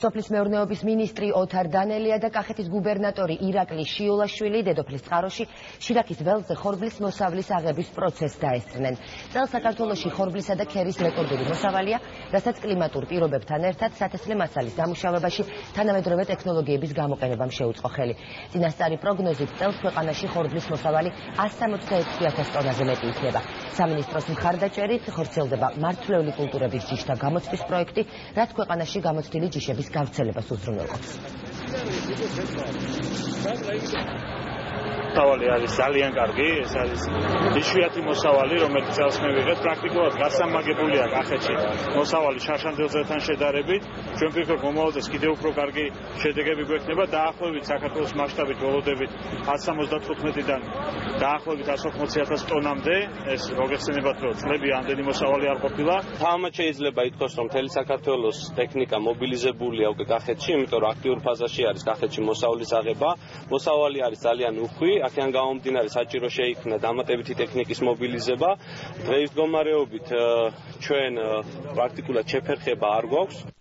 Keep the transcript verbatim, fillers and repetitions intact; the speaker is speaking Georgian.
სოფლის მეურნეობის მინისტრი ოთარ დანელია და კახეთის გუბერნატორი ირაკლი შიოლაშვილი დედოფლის წყაროში შირაქის ველზე ხორბლის მოსავლის აღების პროცესს დაესწრნენ. წელს საქართველოში ხორბლისა და ქერის რეკორდული მოსავალია, რასაც კლიმატურ პირობებთან ერთად სათესლე მასალის დამუშავებაში თანამედროვე ტექნოლოგიების გამოყენებამ შეუწყო ხელი. წინასწარი პროგნოზით წელს ქვეყანაში ხორბლის მოსავალი ას სამოცდაექვსი ათას ტონაზე მეტი იქნება. სამინისტროს მხარდაჭერით ხორციელდება მართლეული კულტურების ჯიშთა გამოცდის პროექტი, რაც ქვეყანაში გამოცდილი ჯიშების გავრცელებას უზრუნველყოფს. მოსავალი არის ძალიან კარგი, ეს არის იშვიათი მოსავალი, რომელიც წელს მე ვიღებ. პრაქტიკულად გასამაგებულია კახეთში მოსავალი შარშანდელზეთან შედარებით. ჩვენ ვფიქრობ, მომავალ წელს კიდევ უფრო კარგი შედეგები გვექნება. დაახლოებით საქართველოს მასშტაბით ველოდებით ას სამოცდათხუთმეტიდან დაახლოებით ას ოთხმოცი ათას ტონამდე. ეს მოგეხსენებათ, რომ წლები ამდენი მოსავალი არ ყოფილა. თამამად შეიძლება ითქვას, რომ მთელი საქართველოს ტექნიკა მობილიზებულია უკვე კახეთში, იმიტომ რომ აქტიურ ფაზაში არის კახეთში მოსავლის აღება. მოსავალი არის ძალიან უხვი. აქედან გამომდინარე საჭირო შეიქმნა დამატებითი ტექნიკის მობილიზება. დღეის მდგომარეობით ჩვენ პრაქტიკულად შეფერხება არ გვაქვს.